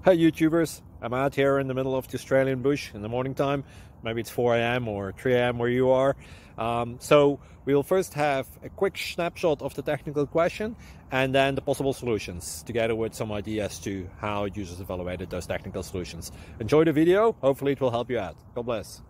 Hi YouTubers, I'm out here in the middle of the Australian bush in the morning time. Maybe it's 4 a.m. or 3 a.m. where you are. So we'll first have a quick snapshot of the technical question and then the possible solutions, together with some ideas to how users evaluated those technical solutions. Enjoy the video, hopefully it will help you out. God bless.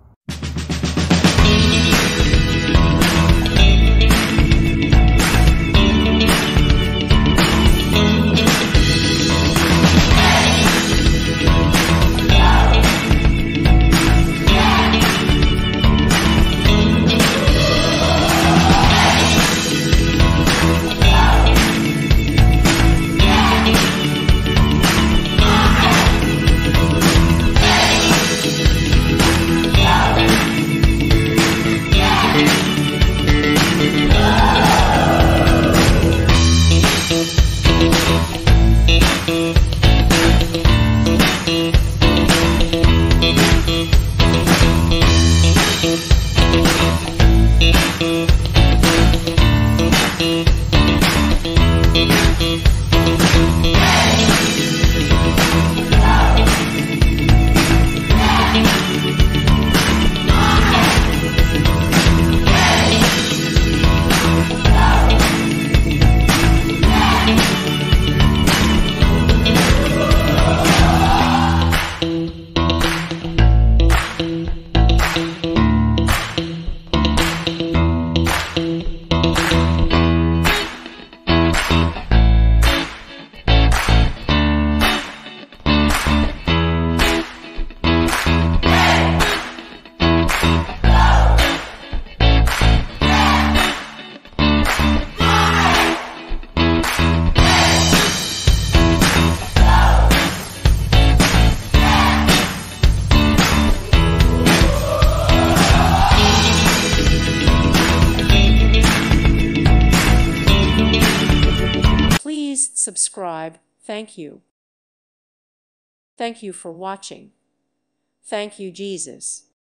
Please subscribe. Thank you. Thank you for watching. Thank you, Jesus.